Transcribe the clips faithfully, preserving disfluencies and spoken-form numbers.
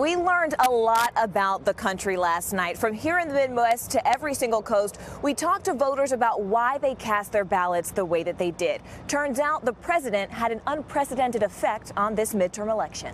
We learned a lot about the country last night. From here in the Midwest to every single coast, we talked to voters about why they cast their ballots the way that they did. Turns out the president had an unprecedented effect on this midterm election.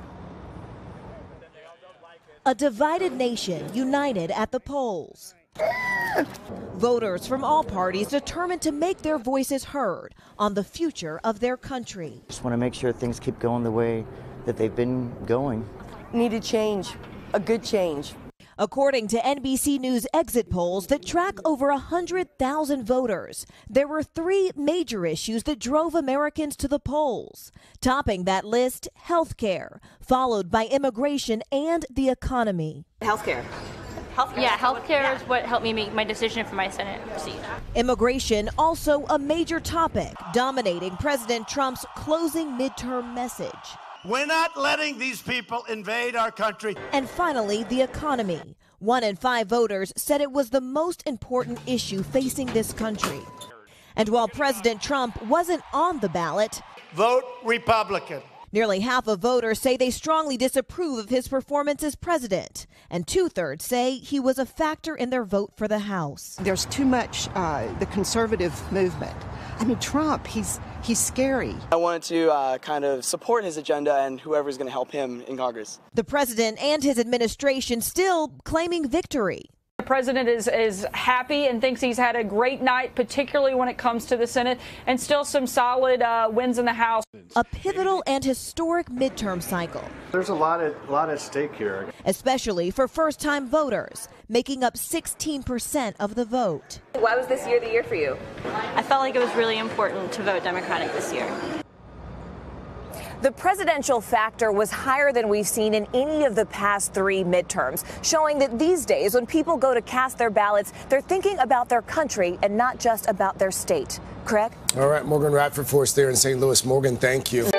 A divided nation united at the polls. Voters from all parties determined to make their voices heard on the future of their country. Just want to make sure things keep going the way that they've been going. Need a change, a good change. According to N B C News exit polls that track over one hundred thousand voters, there were three major issues that drove Americans to the polls. Topping that list, health care, followed by immigration and the economy. Health care. Healthcare. Yeah, healthcare is what helped me make my decision for my Senate seat. Immigration also a major topic, dominating President Trump's closing midterm message. We're not letting these people invade our country. And finally, the economy. One in five voters said it was the most important issue facing this country. And while President Trump wasn't on the ballot, vote Republican. Nearly half of voters say they strongly disapprove of his performance as president, and two-thirds say he was a factor in their vote for the House. There's too much uh, the conservative movement. I mean, Trump, he's he's scary. I wanted to uh, kind of support his agenda and whoever's going to help him in Congress. The president and his administration still claiming victory. The president is, is happy and thinks he's had a great night, particularly when it comes to the Senate, and still some solid uh, wins in the House. A pivotal and historic midterm cycle. There's a lot at, lot at stake here. Especially for first-time voters, making up sixteen percent of the vote. Why was this year the year for you? I felt like it was really important to vote Democratic this year. The presidential factor was higher than we've seen in any of the past three midterms, showing that these days when people go to cast their ballots, they're thinking about their country and not just about their state. Craig? All right, Morgan Radford for us there in Saint Louis. Morgan, thank you.